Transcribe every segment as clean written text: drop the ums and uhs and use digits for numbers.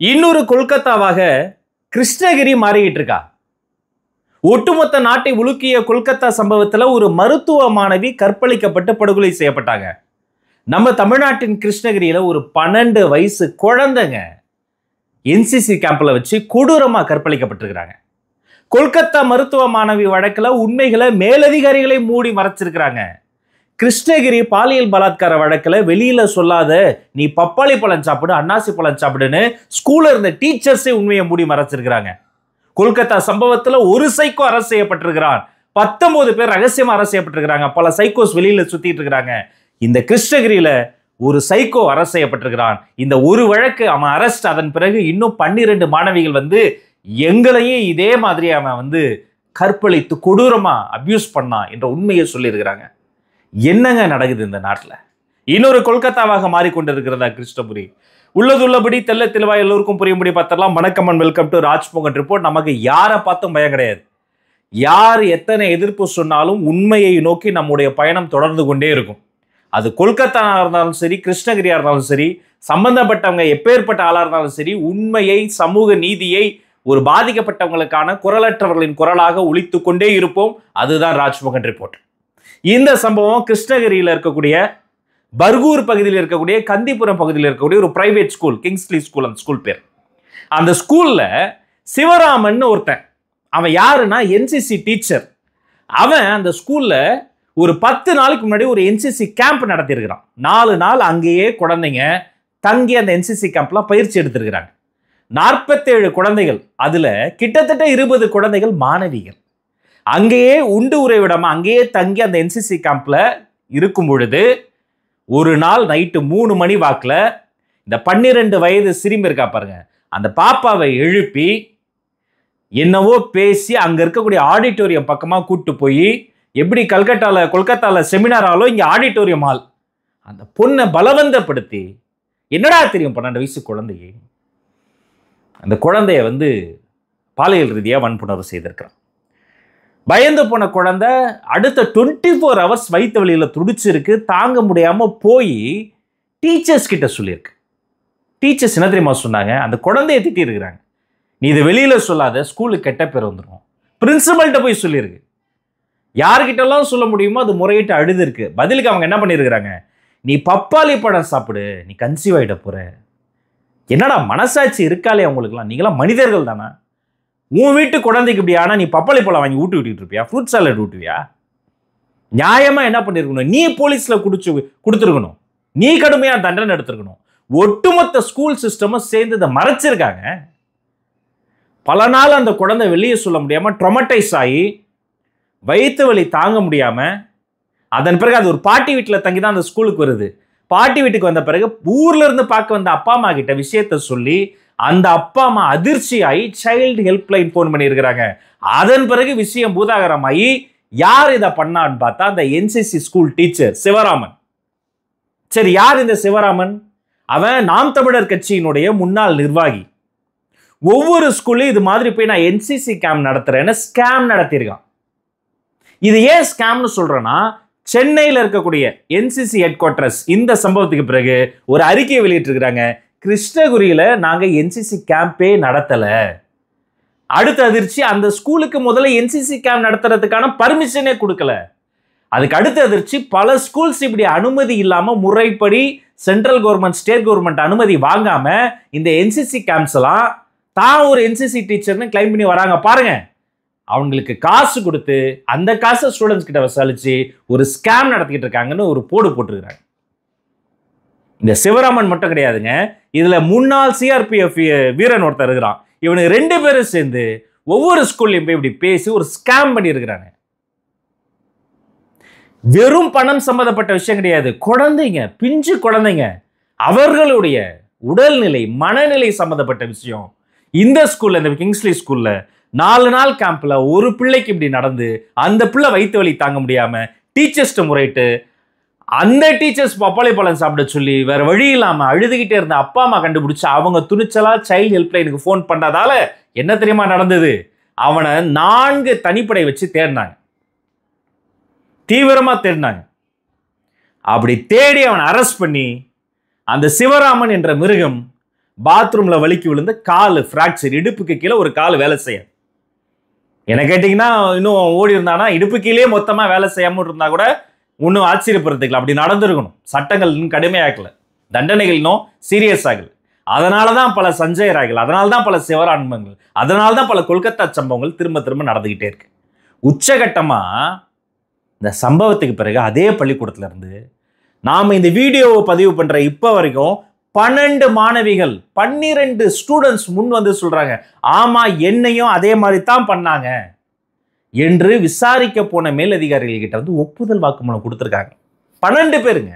இன்னொரு கொல்கத்தாவாக கிருஷ்ணகிரி மாறிக்கிட்டு இருக்கா. ஒட்டுமொத்த நாட்டை உலுக்கிய கொல்கத்தா சம்பவத்தில் ஒரு மருத்துவ மாணவி கற்பழிக்கப்பட்டு படுகொலை செய்யப்பட்டாங்க. நம்ம தமிழ்நாட்டின் கிருஷ்ணகிரியில ஒரு 12 வயசு குழந்தைங்க என்சிசி கேம்ப்ல வச்சு கொடூரமா கற்பழிக்கப்பட்டிருக்கிறாங்க. கொல்கத்தா மருத்துவ மாணவி வழக்குல உண்மைகளை மேலதிகாரிகளை மூடி மறைச்சிருக்கிறாங்க. கிருஷ்ணகிரி பாலியல் பலாத்கார வழக்குல வெளியில சொல்லாத நீ பப்பாளி பழம் சாப்பிடு, அன்னாசி பழம் சாப்பிடுன்னு ஸ்கூல்ல இருந்த டீச்சர்ஸே உண்மையை மூடி மறைச்சிருக்கிறாங்க. கொல்கத்தா சம்பவத்துல ஒரு சைக்கோ அரசு செய்யப்பட்டிருக்கிறான். 19 பேர் ரகசியமா அரசு செய்யப்பட்டிருக்கிறாங்க. பல சைக்கோஸ் வெளியில சுத்திட்டு இருக்கிறாங்க. இந்த கிருஷ்ணகிரியில ஒரு சைக்கோ அரசு செய்யப்பட்டிருக்கிறான். இந்த ஒரு வழக்கு அவன் அரெஸ்ட். அதன் பிறகு இன்னும் 12 மாணவிகள் எங்களையும் இதே மாதிரி அவன் கற்பழித்து கொடூரமா அபியூஸ் பண்ணான் என்ற உண்மையை சொல்லியிருக்கிறாங்க. என்னங்க நடக்குது இந்த நாட்டில்? இன்னொரு கொல்கத்தாவாக மாறிக்கொண்டிருக்கிறதா கிருஷ்ணபுரி? உள்ளதுள்ளபடி தெல்ல தெளிவா எல்லோருக்கும் புரியும்படி பார்த்தரலாம். வணக்கம் and welcome to Rajmohan report. நமக்கு யாரை பார்த்தும் பயம் கிடையாது. யார் எத்தனை எதிர்ப்பு சொன்னாலும் உண்மையை நோக்கி நம்முடைய பயணம் தொடர்ந்து கொண்டே இருக்கும். அது கொல்கத்தாவாக இருந்தாலும் சரி, கிருஷ்ணகிரியா இருந்தாலும் சரி, சம்பந்தப்பட்டவங்க எப்பேற்பட்ட ஆளா இருந்தாலும் சரி, உண்மையை, சமூக நீதியை, ஒரு பாதிக்கப்பட்டவங்களுக்கான குரலற்றவர்களின் குரலாக ஒலித்து கொண்டே இருப்போம். அதுதான் ராஜ்மோகன் ரிப்போர்ட். இந்த சம்பவம் கிருஷ்ணகிரியில் இருக்கக்கூடிய பர்கூர் பகுதியில் இருக்கக்கூடிய கந்திபுரம் பகுதியில் இருக்கக்கூடிய ஒரு பிரைவேட் ஸ்கூல், கிங்ஸ்லி ஸ்கூல். அந்த ஸ்கூல் பேர். அந்த ஸ்கூல்ல சிவராமன் ஒருத்தன், அவன் யாருன்னா என்சிசி டீச்சர். அவன் அந்த ஸ்கூல்ல ஒரு 10 நாளைக்கு முன்னாடி ஒரு என்சிசி கேம்ப் நடத்தியிருக்கிறான். 4 நாள் அங்கேயே குழந்தைங்க தங்கி அந்த என்சிசி கேம்ப்ல பயிற்சி எடுத்திருக்கிறாங்க. 47 குழந்தைகள், அதுல கிட்டத்தட்ட 20 குழந்தைகள் மாணவிகள். அங்கேயே உண்டு உறைவிடாம அங்கேயே தங்கி அந்த என்சிசி கேம்ப்ல இருக்கும் பொழுது ஒரு நாள் நைட்டு 3 மணி வாக்கில் இந்த 12 வயது சிறுமி இருக்கா பாருங்க, அந்த பாப்பாவை எழுப்பி என்னவோ பேசி அங்க இருக்கக்கூடிய ஆடிட்டோரியம் பக்கமா கூட்டு போய், எப்படி கொல்கத்தால செமினார் ஆலோ இங்க ஆடிட்டோரியம் ஆல், அந்த பொண்ணை பலவந்தப்படுத்தி, என்னடா தெரியும் 12 வயசு குழந்தையை, அந்த குழந்தைய பாலியல் ரீதியா வன்புணர்வு செய்திருக்கிறான். பயந்து போன குழந்தை அடுத்த 24 ஹவர்ஸ் வயிற்று வலியில துடிச்சிருக்கு. தாங்க முடியாம போய் டீச்சர்ஸ் கிட்ட சொல்லியிருக்கு. டீச்சர்ஸ் என்ன தெரியுமா சொன்னாங்க? அந்த குழந்தைய திட்டி இருக்கிறாங்க. நீ இதை வெளியில சொல்லாத, ஸ்கூலுக்கு கெட்ட பேர் வந்துடும். பிரின்சிபல்கிட்ட போய் சொல்லியிருக்கு. யார்கிட்டலாம் சொல்ல முடியுமோ அது முறையிட்டு அழுது இருக்கு. பதிலுக்கு அவங்க என்ன பண்ணியிருக்கிறாங்க? நீ பப்பாளி பழம் சாப்பிடு, நீ கன்சீவ் ஆகிட போற. என்னடா மனசாட்சி இருக்காலே அவங்களுக்குலாம்? நீங்களாம் மனிதர்கள் தானே? உன் வீட்டு குழந்தைக்கு இப்படி ஆனா நீ பப்பாளி பழம் வாங்கி விட்டுட்டு இருப்பியா? ஃப்ரூட் சாலட் ஊட்டுவியா? நியாயமா என்ன பண்ணிருக்கணும்? நீ போலீஸ்ல கொடுத்துருக்கணும். நீ கடுமையா தண்டனை எடுத்திருக்கணும். ஒட்டுமொத்த ஸ்கூல் சிஸ்டமும் சேர்ந்து இதை மறைச்சிருக்காங்க. பல நாள் அந்த குழந்தை வெளியே சொல்ல முடியாம ட்ரொமடைஸ் ஆகி வயிற்று வலி தாங்க முடியாம, அதன் பிறகு அது ஒரு பாட்டி வீட்டில் தங்கி தான் அந்த ஸ்கூலுக்கு வருது. பாட்டி வீட்டுக்கு வந்த பிறகு ஊர்ல இருந்து பார்க்க வந்த அப்பா அம்மா கிட்ட விஷயத்த சொல்லி அந்த அப்பா அம்மா அதிர்ச்சியாகி சைல்டு ஹெல்ப்லைன் போன் பண்ணியிருக்கிறாங்க. அதன் பிறகு விஷயம் பூதாகரமாகி யார் இதை பண்ணான்னு பார்த்தா அந்த என்சிசி ஸ்கூல் டீச்சர் சிவராமன். சரி, யார் இந்த சிவராமன்? அவன் நாம் தமிழர் கட்சியினுடைய முன்னாள் நிர்வாகி. ஒவ்வொரு ஸ்கூல்லையும் இது மாதிரி போய் நான் என்சிசி கேம்ப் நடத்துறேன்னு ஸ்கேம் நடத்தியிருக்கான். இது ஏன் ஸ்கேம்னு சொல்றேன்னா, சென்னையில் இருக்கக்கூடிய என்சிசி ஹெட் குவார்டர்ஸ் இந்த சம்பவத்துக்கு பிறகு ஒரு அறிக்கையை வெளியிட்டிருக்கிறாங்க. கிருஷ்ணகிரியில நாங்க என்சிசி கேம்பே நடத்தல. அடுத்த அதிர்ச்சி, அந்த ஸ்கூலுக்கு முதல்ல என்சிசி கேம்ப் நடத்துறதுக்கான பர்மிஷனே கொடுக்கல. அதுக்கு அடுத்த அதிர்ச்சி, பல ஸ்கூல்ஸ் இப்படி அனுமதி இல்லாம முறைப்படி சென்ட்ரல் கவர்மெண்ட், ஸ்டேட் கவர்மெண்ட் அனுமதி வாங்காம இந்த என்சிசி கேம்ப்ஸ் எல்லாம் தான் ஒரு என்சிசி டீச்சர்னு கிளைம் பண்ணி வராங்க பாருங்க. அவங்களுக்கு காசு கொடுத்து அந்த காசை ஸ்டூடெண்ட்ஸ் கிட்ட வசூலிச்சு ஒரு ஸ்கேம் நடத்திக்கிட்டு இருக்காங்கன்னு ஒரு போடு போட்டுருக்காங்க. இந்த சிவராமன் மட்டும் கிடையாதுங்க, இதுல முன்னாள் சிஆர்பிஎஃப் வீரன் ஒருத்தர் இருக்கிறான். இவனுக்கு 2 பேரும் சேர்ந்து ஒவ்வொரு ஸ்கூல்லையும் போய் இப்படி பேசி ஒரு ஸ்கேம் பண்ணி இருக்கிறாங்க. வெறும் பணம் சம்பந்தப்பட்ட விஷயம் கிடையாது. குழந்தைங்க, பிஞ்சு குழந்தைங்க, அவர்களுடைய உடல்நிலை, மனநிலை சம்பந்தப்பட்ட விஷயம். இந்த ஸ்கூல்ல, இந்த கிங்ஸ்லி ஸ்கூல்ல 4 நாள் கேம்ப்ல ஒரு பிள்ளைக்கு இப்படி நடந்து அந்த பிள்ளை வயிற்று வலி தாங்க முடியாம டீச்சர்ஸ்ட முறையிட்டு அந்த டீச்சர்ஸ் பப்பாளி பழம் சாப்பிட சொல்லி வேற வழி இல்லாம அழுதுகிட்டே இருந்த அப்பா அம்மா கண்டுபிடிச்சு அவங்க துணிச்சலா சைல்டு ஹெல்ப்லைனுக்கு போன் பண்ணதால என்ன தெரியுமா நடந்தது? அவனை 4 தனிப்படை வச்சு தேடினாங்க, தீவிரமா தேடினாங்க. அப்படி தேடி அவனை அரெஸ்ட் பண்ணி அந்த சிவராமன் என்ற மிருகம் பாத்ரூம்ல வலிக்கு விழுந்து கால் பிராக்சர், இடுப்புக்கு கீழே ஒரு கால் வேலை செய்யாது. என்ன கேட்டீங்கன்னா இன்னும் ஓடி இருந்தானா இடுப்பு கீழே மொத்தமா வேலை செய்யாம இருந்தா கூட இன்னும் ஆச்சரியப்படுறதுக்கு அப்படி நடந்திருக்கணும். சட்டங்கள் இன்னும் கடுமையாக்கல, தண்டனைகள் இன்னும் சீரியஸ் ஆகல. அதனாலதான் பல சஞ்சய் ராய்கள், அதனால்தான் பல சிவரான்மங்கள், அதனால்தான் பல கொல்கத்தா சம்பவங்கள் திரும்ப திரும்ப நடந்துகிட்டே இருக்கு. உச்சகட்டமா இந்த சம்பவத்துக்கு பிறகு அதே பள்ளிக்கூடத்துல இருந்து நாம இந்த வீடியோவை பதிவு பண்ற இப்ப வரைக்கும் 12 மாணவிகள் 12 ஸ்டூடெண்ட்ஸ் முன் வந்து சொல்றாங்க, ஆமா என்னையும் அதே மாதிரி தான் பண்ணாங்க என்று விசாரிக்க போன மேலதிகாரிகள் கிட்ட வந்து ஒப்புதல் வாக்குமூலம் கொடுத்திருக்காங்க. 12 பேருங்க.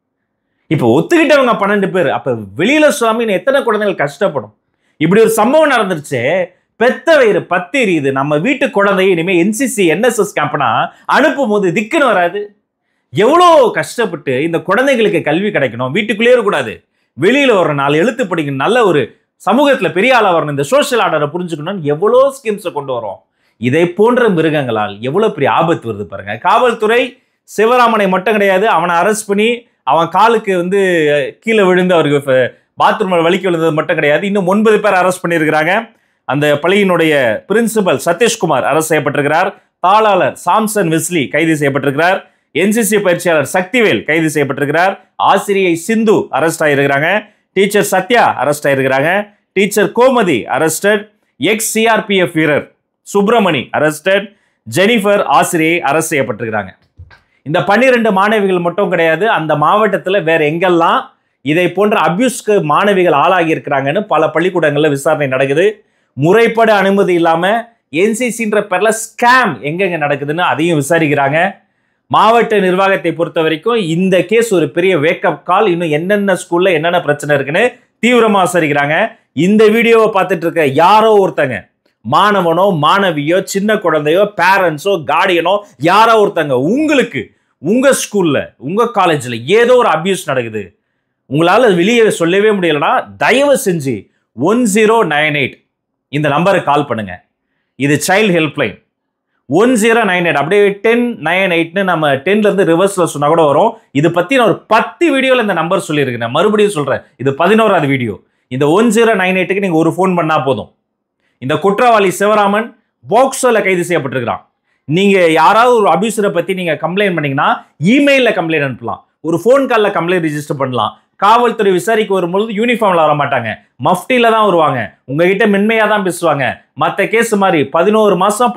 இப்ப ஒத்துக்கிட்டவங்க 12 பேர். அப்ப வெளியில சுவாமின்னு எத்தனை குழந்தைகள் கஷ்டப்படும். இப்படி ஒரு சம்பவம் நடந்துருச்சு. பெத்த வயிறு பத்தி எரியுது. நம்ம வீட்டு குழந்தைய இனிமே என்சிசி என்எஸ்எஸ் கேம்ப்னா அனுப்பும் போது திக்குன்னு வராது. எவ்வளோ கஷ்டப்பட்டு இந்த குழந்தைகளுக்கு கல்வி கிடைக்கணும், வீட்டுக்குள்ளேயே இருக்கக்கூடாது, வெளியில ஒரு 4 எழுத்து படிக்கணும், நல்ல ஒரு சமூகத்துல பெரிய ஆளா வரணும், இந்த சோசியல் ஆர்டரை புரிஞ்சுக்கணும்னு எவ்வளோ ஸ்கீம்ஸை கொண்டு வரோம். இதை போன்ற மிருகங்களால் எவ்வளவு பெரிய ஆபத்து வருது பாருங்க. காவல்துறை சிவராமனை மட்டும் கிடையாது, அவனை அரெஸ்ட் பண்ணி அவன் காலுக்கு வந்து கீழே விழுந்து அவருக்கு பாத்ரூம் வலிக்கு விழுந்தது மட்டும் கிடையாது, இன்னும் 9 பேர் அரெஸ்ட் பண்ணியிருக்கிறாங்க. அந்த பள்ளியினுடைய பிரின்சிபல் சதீஷ்குமார் அரெஸ்ட் செய்யப்பட்டிருக்கிறார். தாளாளர் சாம்சன் வெஸ்லி கைது செய்யப்பட்டிருக்கிறார். என்சிசி பயிற்சியாளர் சக்திவேல் கைது செய்யப்பட்டிருக்கிறார். ஆசிரியை சிந்து அரெஸ்ட் ஆயிருக்கிறாங்க. டீச்சர் சத்யா அரெஸ்ட் ஆயிருக்கிறாங்க. Teacher Gomathi arrested. Ex CRPF வீரர் சுப்பிரமணி அரெஸ்டட். ஜெனிஃபர் ஆசிரியை அரெஸ்ட் செய்யப்பட்டிருக்கிறாங்க. இந்த 12 மாணவிகள் மட்டும் கிடையாது, அந்த மாவட்டத்தில் வேற எங்கெல்லாம் இதை போன்ற அபியூஸ்க்கு மாணவிகள் ஆளாகி இருக்கிறாங்கன்னு பல பள்ளிக்கூடங்களில் விசாரணை நடக்குது. முறைப்பட அனுமதி இல்லாம என்சிசின்ற பேர்ல ஸ்கேம் எங்கெங்க நடக்குதுன்னு அதையும் விசாரிக்கிறாங்க. மாவட்ட நிர்வாகத்தை பொறுத்த வரைக்கும் இந்த கேஸ் ஒரு பெரிய வேக்கப் கால். இன்னும் என்னென்ன ஸ்கூல்ல என்னென்ன பிரச்சனை இருக்குன்னு தீவிரமா விசாரிக்கிறாங்க. இந்த வீடியோவை பார்த்துட்டு இருக்க யாரோ ஒருத்தங்க, மாணவனோ மாணவியோ சின்ன குழந்தையோ பேரண்ட்ஸோ கார்டியனோ யாரோ ஒருத்தங்க, உங்களுக்கு உங்க ஸ்கூல்ல உங்க காலேஜ்ல ஏதோ ஒரு அபியூஸ் நடக்குது, உங்களால வெளியே சொல்லவே முடியலன்னா தயவு செஞ்சு 1098 இந்த நம்பருக்கு கால் பண்ணுங்க. இது சைல்டு ஹெல்ப்லைன் 1098. அப்படியே 1098 நம்ம 10ல இருந்து ரிவர்ஸ்ல சொன்னா கூட வரும். இது பத்தி நான் ஒரு 10 வீடியோல இந்த நம்பர் சொல்லியிருக்கேன், மறுபடியும் சொல்றேன், இது 11வது வீடியோ. இந்த 1098க்கு நீங்க ஒரு ஃபோன் பண்ணா போதும். இந்த குற்றவாளி சிவராமன் போக்சோல கைது செய்யப்பட்டிருக்கிறான். நீங்க யாராவது ஒரு அபியூசரை பத்தி நீங்க கம்ப்ளைண்ட் பண்ணீங்கன்னா இமெயில கம்ப்ளைண்ட் அனுப்பலாம், ஒரு ஃபோன் கால்ல கம்ப்ளைண்ட் ரிஜிஸ்டர் பண்ணலாம். காவல்துறை விசாரிக்க வரும்பொழுது யூனிஃபார்ம்ல வர மாட்டாங்க, மஃப்டில தான் வருவாங்க, உங்ககிட்ட மென்மையா தான் பேசுவாங்க. மற்ற கேஸ் மாதிரி 11 மாசம்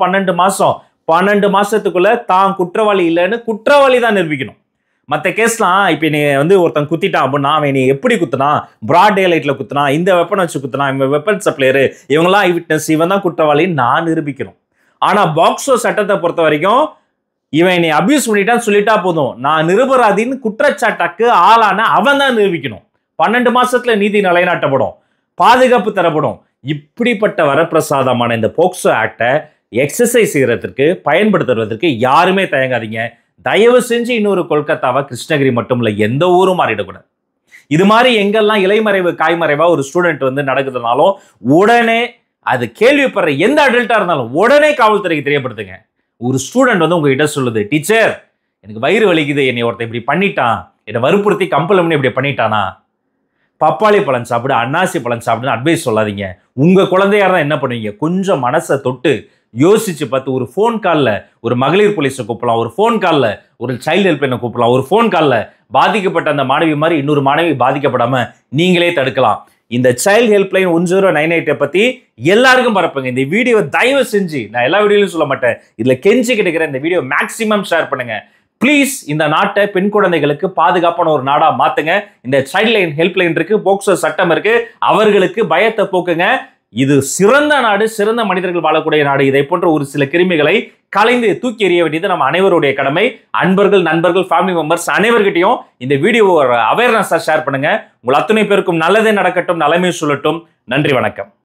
12 மாசத்துக்குள்ள தான் குற்றவாளி இல்லைன்னு குற்றவாளி தான் நிரூபிக்கணும். மற்ற கேஸ்லாம் இப்போ நீ வந்து ஒருத்தன் குத்திட்டான் அப்படின்னா அவன் நீ எப்படி குத்துனா, பிராட் டே லைட்ல குத்துனா, இந்த வெப்பன் வச்சு குத்துனா, இவன் வெப்பன் சப்ளையரு, இவங்கெல்லாம் ஐவிட்னஸ், இவன் தான் குற்றவாளின்னு நான் நிரூபிக்கணும். ஆனா பாக்ஸோ சட்டத்தை பொறுத்த வரைக்கும் இவன் நீ அபியூஸ் பண்ணிட்டான்னு சொல்லிட்டா போதும், நான் நிரபராதின்னு குற்றச்சாட்டுக்கு ஆளான அவன் தான் நிரூபிக்கணும். 12 மாசத்துல நீதி நிலைநாட்டப்படும், பாதுகாப்பு தரப்படும். இப்படிப்பட்ட வரப்பிரசாதமான இந்த போக்சோ ஆக்டை எக்ஸசைஸ் செய்யறதுக்கு பயன்படுத்துறதுக்கு யாருமே தயங்காதீங்க. தயவு செஞ்சு இன்னொரு கொல்கத்தாவா கிருஷ்ணகிரி மட்டும் இல்ல எந்த ஊரும் மாறிடக்கூடாது. இது மாதிரி எங்கெல்லாம் இலைமறைவு காய்மறைவா ஒரு ஸ்டூடெண்ட் வந்து நடக்குதுனாலும் உடனே அது கேள்விப்படுற எந்த அடல்ட்டா இருந்தாலும் உடனே காவல்துறைக்கு தெரியப்படுத்துங்க. ஒரு ஸ்டூடெண்ட் வந்து உங்ககிட்ட சொல்லுது, டீச்சர் எனக்கு வயிறு வலிக்குது, என்னை ஒருத்தன் இப்படி பண்ணிட்டான், என்னை வற்புறுத்தி கம்பல் பண்ணி இப்படி பண்ணிட்டானா, பப்பாளி பழம் சாப்பிடு, அன்னாசி பழம் சாப்பிடுன்னு அட்வைஸ் சொல்லாதீங்க. உங்க குழந்தையா தான் என்ன பண்ணுவீங்க, கொஞ்சம் மனசை தொட்டு யோசிச்சு பார்த்து ஒரு ஃபோன் காலில் ஒரு மகளிர் போலீஸை கூப்பிடலாம், ஒரு ஃபோன் காலில் ஒரு சைல்டு ஹெல்ப்லைனை கூப்பிடலாம், ஒரு ஃபோன் காலில் பாதிக்கப்பட்ட அந்த மாணவி மாதிரி இன்னொரு மாணவி பாதிக்கப்படாம நீங்களே தடுக்கலாம். இந்த சைல்டு ஹெல்ப்லைன் 1098 பத்தி எல்லாருக்கும் பரப்புங்க. இந்த வீடியோ தயவு செஞ்சு, நான் எல்லா வீடியோலையும் சொல்ல மாட்டேன், இதுல கெஞ்சி கிடைக்கிற இந்த வீடியோ மேக்சிமம் ஷேர் பண்ணுங்க ப்ளீஸ். இந்த நாட்டை பெண் குழந்தைகளுக்கு பாதுகாப்பான ஒரு நாடா மாத்துங்க. இந்த சைல்ட் லைன் ஹெல்ப்லைன் இருக்கு, போக்சோ சட்டம் இருக்கு, அவர்களுக்கு பயத்தை போக்குங்க. இது சிறந்த நாடு, சிறந்த மனிதர்கள் வாழக்கூடிய நாடு. இதை போன்ற ஒரு சில கிருமிகளை கலைந்து தூக்கி எறிய வேண்டியது நம்ம அனைவருடைய கடமை. அன்பர்கள், நண்பர்கள், ஃபேமிலி மெம்பர்ஸ் அனைவர்கிட்டையும் இந்த வீடியோ அவேர்னஸா ஷேர் பண்ணுங்க. உங்கள் அத்தனை பேருக்கும் நல்லதே நடக்கட்டும், நலமே சொல்லட்டும். நன்றி, வணக்கம்.